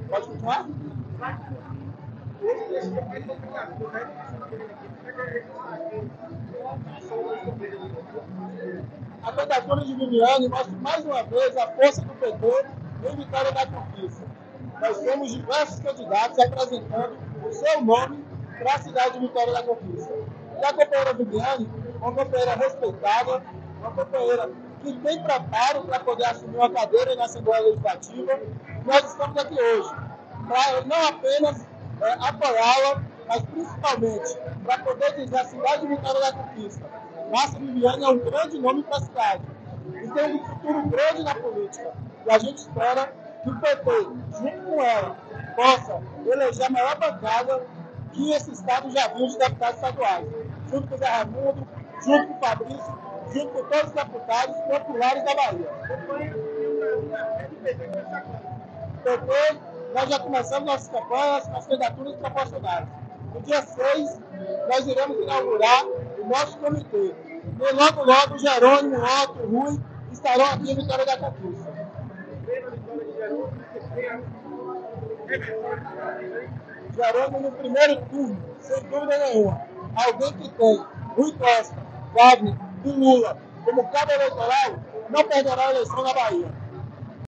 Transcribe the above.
Pode continuar? A candidatura de Viviane mostra mais uma vez a força do PT em Vitória da Conquista. Nós temos diversos candidatos apresentando o seu nome para a cidade de Vitória da Conquista. E a companheira Viviane, uma companheira respeitada, uma companheira que tem preparo para poder assumir uma cadeira na Assembleia Legislativa. Nós estamos aqui hoje para não apenas apoiá-la, mas principalmente para poder dizer a cidade de Vitória da Conquista. Márcia Viviane é um grande nome para a cidade e tem um futuro grande na política. E a gente espera que o PT, junto com ela, possa eleger a maior bancada que esse estado já viu de deputados estaduais, junto com o Zé Raimundo, junto com o Fabrício, junto com todos os deputados populares da Bahia. PT, nós já começamos nossas campanhas com as candidaturas proporcionais. No dia 6, nós iremos inaugurar o nosso comitê. E logo, logo, Jerônimo, Otto, Rui estarão aqui em Vitória da Conquista. Jerônimo no primeiro turno, sem dúvida nenhuma. Alguém que tem Rui Costa, Wagner e Lula como cabo eleitoral não perderá a eleição na Bahia.